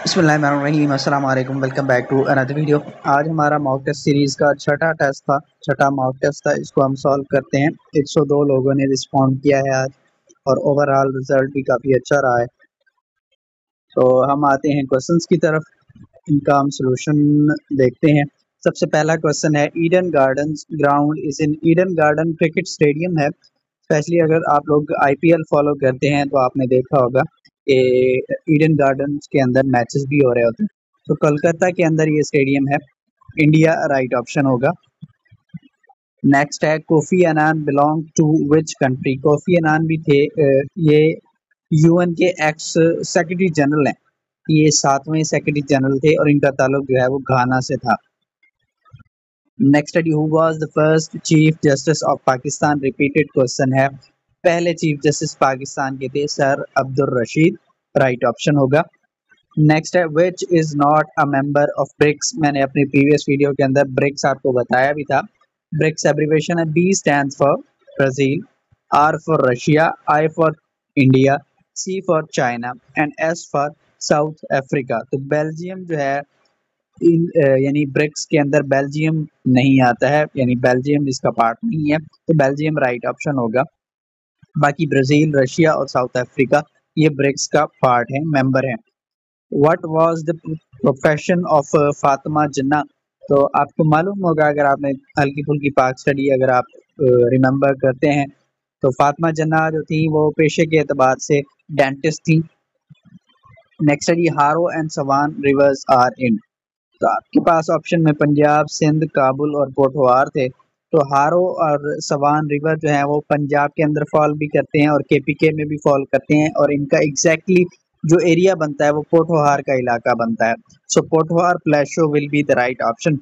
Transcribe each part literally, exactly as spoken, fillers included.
बिस्मिल्लाहिर्रहमानिर्रहीम, अस्सलाम वालेकुम, welcome back to another video. आज हमारा मॉक टेस्ट सीरीज़ का छठा टेस्ट था, छठा मॉक टेस्ट था। इसको हम सॉल्व करते हैं। एक सौ दो लोगों ने रिस्पॉन्ड किया है आज और ओवरऑल रिजल्ट भी काफ़ी अच्छा रहा है। तो हम आते हैं क्वेश्चंस की तरफ, इनका हम सॉल्यूशन देखते हैं। सबसे पहला क्वेश्चन है, Eden Gardens ground is in Eden Garden cricket stadium है। स्पेशली अगर आप लोग आईपीएल फॉलो करते हैं तो आपने देखा होगा कि ईडन गार्डन्स के अंदर मैचेस भी हो रहे होते हैं। तो कोलकाता के अंदर ये स्टेडियम है। इंडिया राइट ऑप्शन होगा। नेक्स्ट है, Kofi Annan belong to which country. Kofi Annan भी थे, ये यूएन के एक्स सेक्रेटरी जनरल हैं। ये सातवें सेक्रेटरी जनरल थे और इनका ताल्लुक जो है वो घाना से था। नेक्स्ट है, who was the first chief justice of Pakistan. Repeated question है, पहले चीफ जस्टिस पाकिस्तान के थे sir Abdul Rashid, right option होगा। नेक्स्ट है, which is not a member of BRICS. मैंने अपनी प्रीवियस वीडियो के अंदर ब्रिक्स आपको बताया भी था। ब्रिक्स एब्रिवेशन है, B stands for Brazil, R for Russia, I for India, C for China and S for South Africa. तो बेल्जियम जो है यानी ब्रिक्स के अंदर बेल्जियम नहीं आता है, यानी बेल्जियम इसका पार्ट नहीं है, तो बेल्जियम राइट ऑप्शन होगा। बाकी ब्राजील, रशिया और साउथ अफ्रीका ये ब्रिक्स का पार्ट है, मेंबर है। What was the profession of Fatima Jinnah. तो आपको मालूम होगा, अगर आपने हल्की फुल्की पाक स्टडी अगर आप रिमेंबर करते हैं, तो फातिमा जिन्ना जो थी वो पेशे के एतबार से डेंटिस्ट थी। नेक्स्ट है जी, Haro and Soan rivers are in. तो आपके पास ऑप्शन में पंजाब, सिंध, काबुल और पोठवार थे। तो हारो और सवान रिवर जो है वो पंजाब के अंदर फॉल भी करते हैं और केपीके में भी फॉल करते हैं, और इनका एग्जैक्टली exactly जो एरिया बनता है वो पोठवार का इलाका बनता है। So Pothwar plateau will be the right option.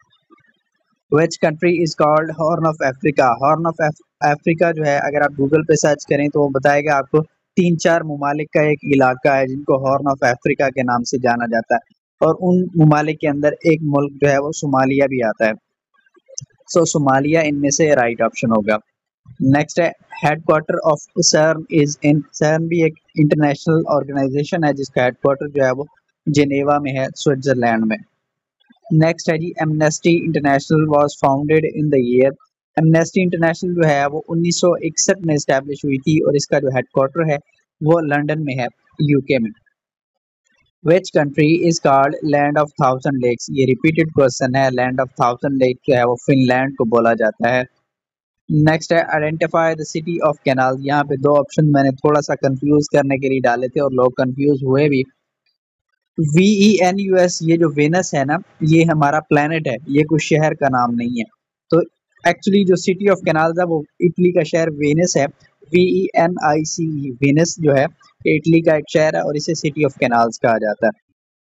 Which country is called Horn of Africa. Horn of Africa जो है अगर आप गूगल पे सर्च करें तो वो बताएगा आपको तीन चार ममालिक का एक इलाका है जिनको हॉर्न ऑफ अफ्रीका के नाम से जाना जाता है, और उन ममालिक के अंदर एक मुल्क जो है वो सोमालिया भी आता है। सो so, सोमालिया इनमें से राइट ऑप्शन होगा। नेक्स्ट है, headquarter of CERN is in. CERN भी एक इंटरनेशनल ऑर्गेनाइजेशन है जिसका हेडक्वार्टर जो है वो जेनेवा में है, स्विट्जरलैंड में। नेक्स्ट है जी, Amnesty International was founded in the year. Amnesty International जो है वो उन्नीस सौ इकसठ में इस्टेब्लिश हुई थी और इसका जो हेडक्वार्टर है वो लंदन में है, यूके में। Which country is called land of thousand lakes. ये रिपीटेड क्वेश्चन है। लैंड ऑफ थाउजेंड लेक जो है वो फिनलैंड को बोला जाता है। नेक्स्ट है, identify the city of canal. यहाँ पे दो ऑप्शन मैंने थोड़ा सा कंफ्यूज करने के लिए डाले थे और लोग कंफ्यूज हुए भी। V E N U S, ये जो वेनस है ना, ये हमारा प्लेनेट है, ये कोई शहर का नाम नहीं है। तो एक्चुअली जो सिटी ऑफ कैनाल था वो इटली का शहर वेनिस है। V E N I C, Venice जो है इटली का एक शहर है और इसे सिटी ऑफ कैनाल्स कहा जाता है।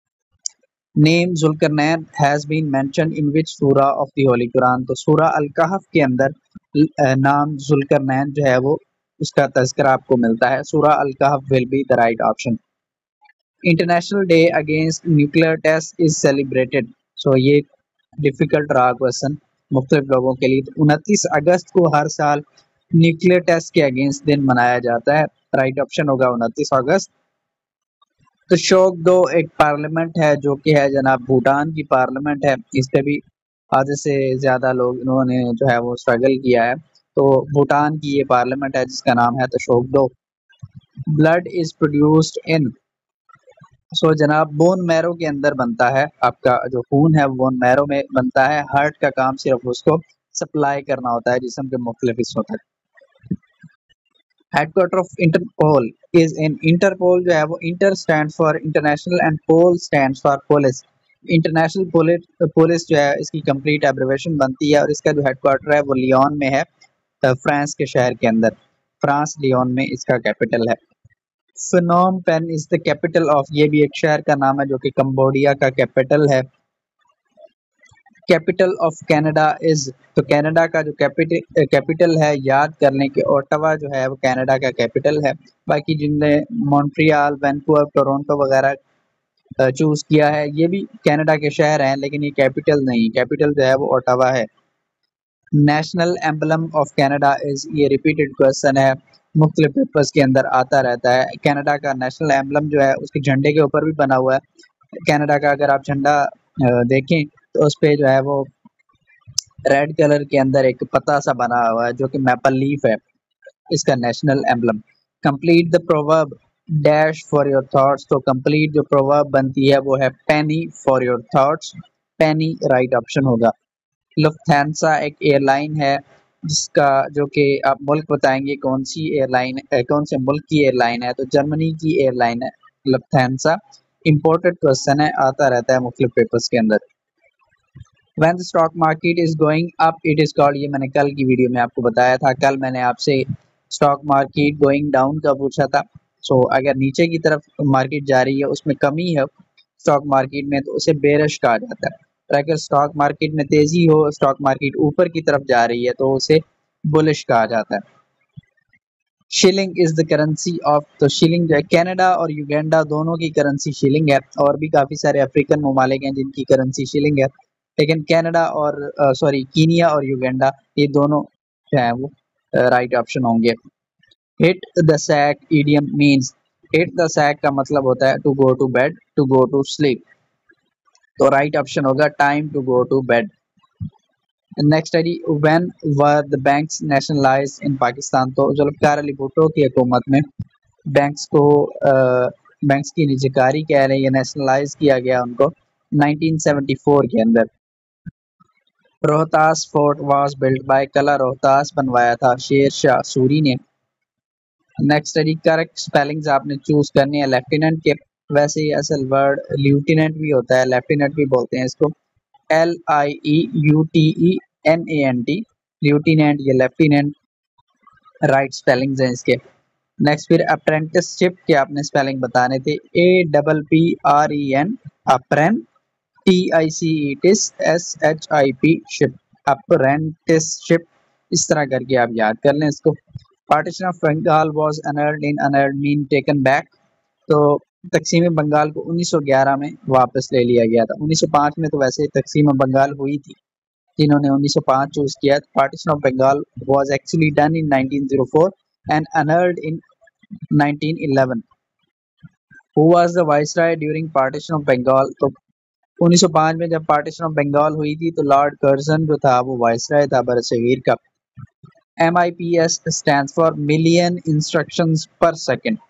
Name Zulqarnain has been mentioned in which सूरा ऑफ द होली कुरान। तो सूरा अल कहफ के अंदर नाम जुल्करनैन जो है वो उसका तज़किरा आपको मिलता है। सूरा Al Kahf will be the right option. International day against nuclear test is celebrated. So ये डिफिकल्ट रहा क्वेश्चन मुख्तलिफ लोगों के लिए। तो उनतीस अगस्त को हर साल न्यूक्लियर टेस्ट के अगेंस्ट दिन मनाया जाता है, राइट ऑप्शन होगा उनतीस अगस्त। तो शोकदो एक पार्लियामेंट है जो कि है जनाब भूटान की पार्लियामेंट है। इस पे भी आधे से ज़्यादा लोग इन्होंने जो है वो स्ट्रगल किया है। तो भूटान की ये पार्लियामेंट है जिसका नाम है तो शोकदो। Blood is produced in. So जनाब बोन मैरो के अंदर बनता है, आपका जो खून है बोन मैरो में बनता है। हार्ट का काम सिर्फ उसको सप्लाई करना होता है जिस्म के मुख्तलिफ हिस्सों तक। Headquarter of Interpol is in. Interpol जो है वो inter stand for international and pol stand for police. International police जो है इसकी कंप्लीट एब्रिवेशन बनती है और इसका जो हेडक्वार्टर है वो लियोन में है, फ्रांस के शहर के अंदर। फ्रांस लियोन में इसका कैपिटल है। Phnom Penh is the capital of. ये भी एक शहर का नाम है जो कि कंबोडिया का कैपिटल है। Capital of Canada is. तो कनाडा का जो कैपिटल कैपिटल है याद कर लें कि ओटावा जो है वो कनाडा का कैपिटल है। बाकी जिनने मॉन्ट्रियल, वैंकूवर, टोरंटो वगैरह चूज किया है ये भी कनाडा के शहर हैं, लेकिन ये कैपिटल नहीं, कैपिटल जो है वो ओटावा है। National emblem of Canada is. ये रिपीटेड क्वेश्चन है, मुख्तलिफ पेपर्स के अंदर आता रहता है। कनाडा का नेशनल एम्बलम जो है उसके झंडे के ऊपर भी बना हुआ है कनाडा का अगर आप झंडा देखें तो उस पे जो है वो रेड कलर के अंदर एक पत्ता सा बना हुआ है जो कि मैपल लीफ है, इसका national emblem. Complete the proverb dash for your thoughts, तो कंप्लीट जो प्रोवर्ब बनती है वो है penny for your thoughts, penny right option होगा। लुफ्थांसा एक एयरलाइन है जिसका जो कि आप मुल्क बताएंगे कौन सी एयरलाइन कौन से मुल्क की एयरलाइन है, तो जर्मनी की एयरलाइन है लुफ्थांसा। इंपोर्टेड क्वेश्चन है, आता रहता है मुख्तलिफ पेपर्स के अंदर। When the stock market is going up it is called, ये मैंने कल की वीडियो में आपको बताया था, कल मैंने आपसे स्टॉक मार्केट गोइंग डाउन का पूछा था। सो so, अगर नीचे की तरफ मार्केट जा रही है उसमें कमी है स्टॉक मार्केट में तो उसे बेरिश कहा जाता है, और अगर स्टॉक मार्केट में तेजी हो, स्टॉक मार्केट ऊपर की तरफ जा रही है तो उसे बुलिश कहा जाता है। Shilling is the currency of, तो शिलिंग जो है कनाडा और युगांडा दोनों की करेंसी शिलिंग है, और भी काफ़ी सारे अफ्रीकन ममालिक हैं जिनकी करेंसी शिलिंग है, लेकिन कनाडा और सॉरी कीनिया और युगांडा ये दोनों जो है वो राइट ऑप्शन होंगे। Hit the sack idiom means, hit the sack का मतलब होता है to go to bed, to go to sleep, तो राइट ऑप्शन होगा time to go to bed. Next study when were the banks nationalised in Pakistan, तो जुल्फ़िकार अली भुट्टो की हुकूमत में बैंक्स को बैंक्स की निजीकारी कह रहे हैं, नेशनलाइज किया गया उनको नाइनटीन सेवेंटी फोर के अंदर। Rohtas fort was built by, कला रोहतास बनवाया था शेर शाह सूरी ने। नेक्स्ट स्टडी करेक्ट स्पेलिंग्स आपने चूज करनी है लेफ्टिनेंट के, वैसे ही असल वर्ड ल्यूटिनेंट भी होता है, लेफ्टिनेंट भी बोलते हैं इसको, L I E U T E N A N T, lieutenant या लेफ्टिनेंट राइट स्पेलिंग्स हैं इसके। नेक्स्ट फिर अप्रेंटिसशिप के आपने स्पेलिंग बताने थे, A double P R E N appren, T I C E tice, S H I P ship, apprenticeship, इस तरह करके आप याद कर लें इसको। Partition of Bengal was annulled in, annulled mean taken back, तो तकसीम बंगाल को उन्नीस सौ ग्यारह में वापस ले लिया गया था। उन्नीस सौ पाँच में तो वैसे तकसीम बंगाल हुई थी, जिन्होंने उन्नीस सौ पाँच चूज किया। Partition of Bengal was actually done in nineteen O four and annulled in nineteen eleven. Who was the viceroy during partition of Bengal, तो उन्नीस सौ पाँच में जब पार्टीशन ऑफ बंगाल हुई थी तो लॉर्ड कर्जन जो था वो वाइसराय था बरसगीर का। M I P S stands for million instructions per second.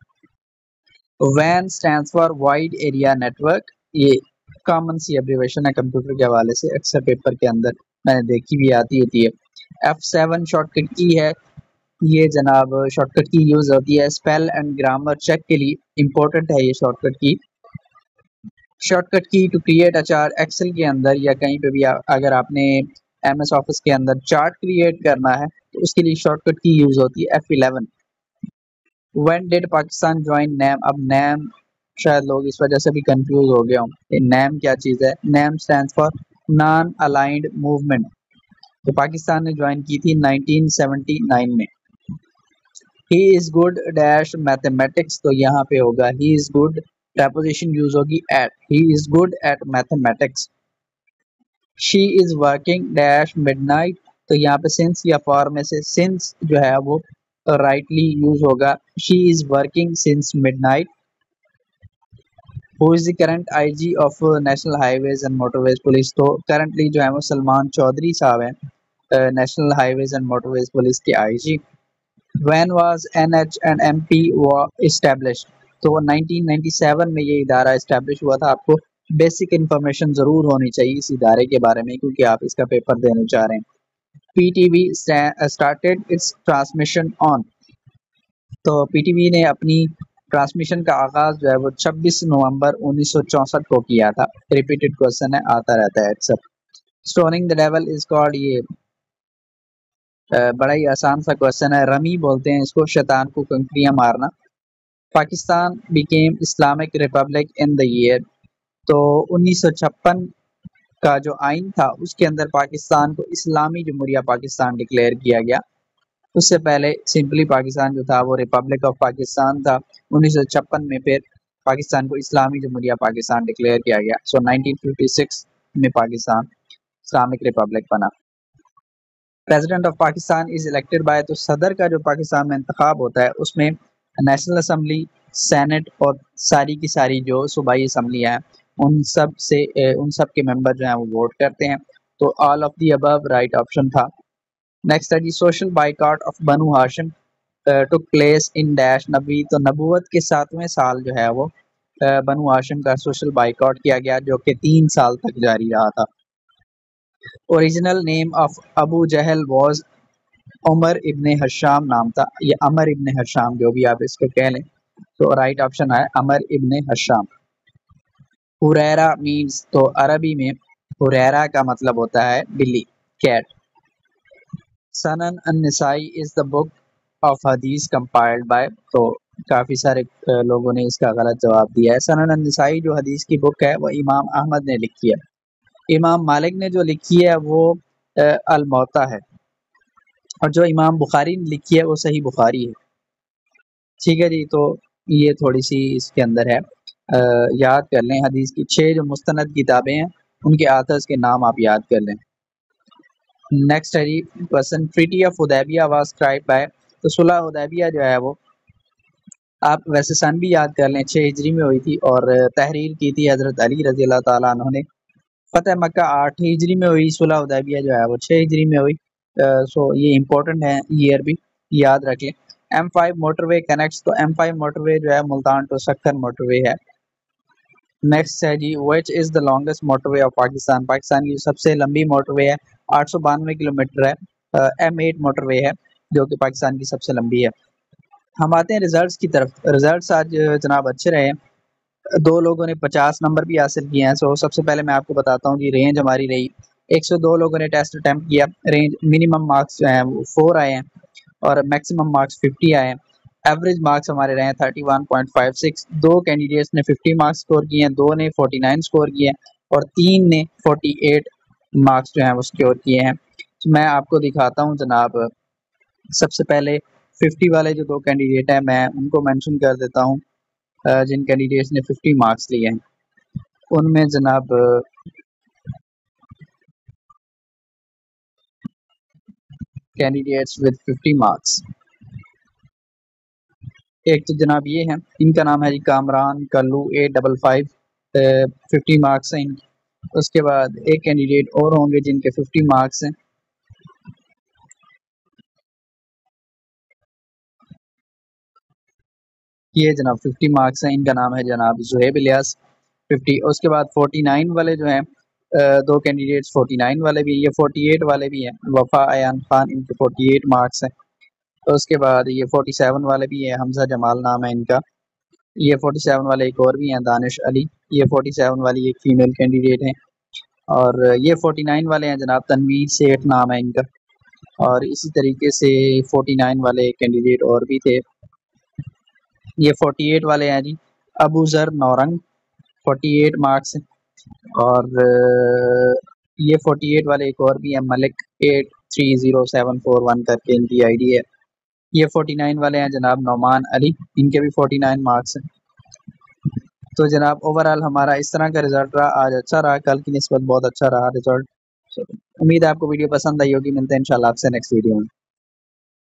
वैन stands for wide area network, ये कॉमन सी एब्रीवेशन है कंप्यूटर के हवाले से, अक्सर पेपर के अंदर मैंने देखी भी आती होती है। एफ सेवन शॉर्टकट की है, ये जनाब शॉर्टकट की यूज होती है स्पेल एंड ग्रामर चेक के लिए, इंपॉर्टेंट है ये shortcut key. Shortcut key to create a chart, Excel के अंदर या कहीं पे भी आ, अगर आपने एम एस ऑफिस के अंदर चार्ट क्रिएट करना है तो उसके लिए शॉर्टकट की यूज होती है F eleven. When did Pakistan join NAM, अब नैम शायद लोग इस वजह से भी कंफ्यूज हो गए हों, नैम क्या चीज़ है। NAM stands for non aligned movement, तो पाकिस्तान ने ज्वाइन की थी नाइनटीन सेवेंटी नाइन में। He is good dash mathematics, तो यहाँ पे होगा he is good, preposition use होगी at, he is good at mathematics। she is working dash midnight, तो यहाँ पे since या for में से since जो है वो rightly यूज होगा, she is working since midnight। who is the current I G of national highways and motorways police, तो currently जो है वो सलमान चौधरी साहब हैं national highways and motorways police के I G. when was N H M P established, तो nineteen ninety seven में ये इदारा इस्टेब्लिश हुआ था। आपको बेसिक इन्फॉर्मेशन ज़रूर होनी चाहिए इस इदारे के बारे में क्योंकि आप इसका पेपर देने चाह रहे हैं। P T V started its transmission on, तो पी टी वी ने अपनी ट्रांसमिशन का आगाज़ जो है वो छब्बीस नवंबर उन्नीस सौ चौंसठ को किया था। रिपीटेड क्वेश्चन है, आता रहता है अक्सर। Stoning the devil is called, ये बड़ा ही आसान सा क्वेश्चन है, रमी बोलते हैं इसको, शैतान को कंकरियां मारना। Pakistan became Islamic republic in the year, तो उन्नीस सौ छप्पन का जो आइन था उसके अंदर पाकिस्तान को इस्लामी जमहूरिया पाकिस्तान डिक्लेयर किया गया। उससे पहले सिंपली पाकिस्तान जो था वो रिपब्लिक ऑफ पाकिस्तान था। उन्नीस सौ छप्पन में फिर पाकिस्तान को इस्लामी जमहूरिया पाकिस्तान डिक्लेयर किया गया। सो नाइनटीन फिफ्टी सिक्स में पाकिस्तान इस्लामिक रिपब्लिक बना। President of Pakistan is elected by, तो सदर का जो पाकिस्तान में इंतखाब होता है उसमें नेशनल असम्बली, सेनेट और सारी की सारी जो सूबाई असम्बलियाँ हैं उन सब से उन सब के मेंबर जो हैं वो वोट करते हैं। तो all of the above right option था। नेक्स्ट है जी social boycott of Banu Hashim took place in dash नबी। तो नबूवत के सातवें साल जो है वो uh, बनु हाशिम का सोशल बाइकआउट किया गया जो कि तीन साल तक जारी रहा था। Original name of Abu Jahl was Umar ibn Hisham नाम था, ये अमर इब्ने हशाम जो भी आप इसको कह लें। तो राइट ऑप्शन है Amr ibn Hisham. Huraira means, तो अरबी में हुरैरा का मतलब होता है बिल्ली, cat. Sunan an Nasai is the book of Hadith compiled by. तो काफी सारे लोगों ने इसका गलत जवाब दिया है। सनन अन-निसाई जो हदीस की बुक है वो इमाम अहमद ने लिखी है। इमाम मालिक ने जो लिखी है वो अल मौता है, और जो इमाम बुखारी ने लिखी है वो सही बुखारी है। ठीक है जी, तो ये थोड़ी सी इसके अंदर है, आ, याद कर लें। हदीस की छह जो मुस्तनद किताबें हैं उनके आथर्स के नाम आप याद कर लें। नेक्स्ट है जी question, treaty of Hudaibiya was scribed by. तो सुलह हुदैबिया जो है वो आप वैसे सन भी याद कर लें, छः हिजरी में हुई थी और तहरीर की थी हज़रत अली रज़ी अल्लाह ताला अन्हु ने। फतेह मक्का आठ हिजरी में हुई, सुलह हुदैबिया जो है वो छः हिजरी में हुई। सो ये इम्पोर्टेंट है, ईयर भी याद रख लें। M five motorway connects. तो एम फाइव मोटरवे जो है मुल्तान टू सक्खर मोटरवे है। नेक्स्ट है जी which is the longest motorway of Pakistan. Pakistan की सबसे लंबी मोटरवे है, आठ सौ बानवे किलोमीटर है। एम एट मोटरवे है जो कि पाकिस्तान की सबसे लंबी है। हम आते हैं रिजल्ट्स की तरफ। रिजल्ट्स आज जनाब अच्छे रहे हैं, दो लोगों ने पचास नंबर भी हासिल किए हैं। सो सबसे पहले मैं आपको बताता हूँ कि रेंज हमारी रही, एक सौ दो लोगों ने टेस्ट अटैम्प्ट किया। रेंज मिनिमम मार्क्स जो हैं वो फोर आए हैं और मैक्सिमम मार्क्स फिफ्टी आए हैं। एवरेज मार्क्स हमारे रहे हैं thirty one point five six. दो कैंडिडेट्स ने फिफ्टी मार्क्स स्कोर किए हैं, दो ने फोर्टी नाइन स्कोर किए हैं और तीन ने फोर्टी एट मार्क्स जो हैं वो स्कोर किए हैं। तो मैं आपको दिखाता हूँ जनाब, सबसे पहले फिफ्टी वाले जो दो कैंडिडेट हैं मैं उनको मेंशन कर देता हूँ, जिन कैंडिडेट्स ने फिफ्टी मार्क्स लिए हैं उनमें जनाब कैंडिडेट्स विद फिफ्टी मार्क्स, एक तो जनाब ये हैं, इनका नाम है जी Kamran Kallu eight double five, fifty marks हैं इनके। उसके बाद एक कैंडिडेट और होंगे जिनके फिफ्टी मार्क्स हैं, ये जनाब फिफ्टी मार्क्स हैं। इनका नाम है जनाब जुहेब इलियास फिफ्टी। उसके बाद फोर्टी नाइन वाले जो हैं, दो कैंडिडेट्स फोर्टी नाइन वाले भी, ये फोर्टी एट वाले भी हैं, वफा अयान खान, इनके फोर्टी एट मार्क्स हैं। तो उसके बाद ये फोर्टी सेवन वाले भी हैं, हमजा जमाल नाम है इनका, ये फोर्टी सेवन वाले एक और भी हैं दानिश अली, ये फोर्टी सेवन वाली एक फीमेल कैंडिडेट हैं। और ये फोर्टी नाइन वाले हैं जनाब तनवीर सेठ नाम है इनका। और इसी तरीके से फोर्टी नाइन वाले कैंडिडेट और भी थे। ये फोर्टी एट वाले हैं जी अबू जर नौरंग, फोर्टी एट मार्क्स। और ये फोर्टी एट वाले एक और भी हैं Malik eight three zero seven four one करके इनकी आईडी है। ये फोर्टी नाइन वाले हैं जनाब नौमान अली, इनके भी फोर्टी नाइन मार्क्स हैं। तो जनाब ओवरऑल हमारा इस तरह का रिजल्ट रहा, आज अच्छा रहा, कल की निस्बत बहुत अच्छा रहा रिजल्ट। उम्मीद है आपको वीडियो पसंद आई होगी। मिलते हैं इंशाल्लाह आपसे नेक्स्ट वीडियो में।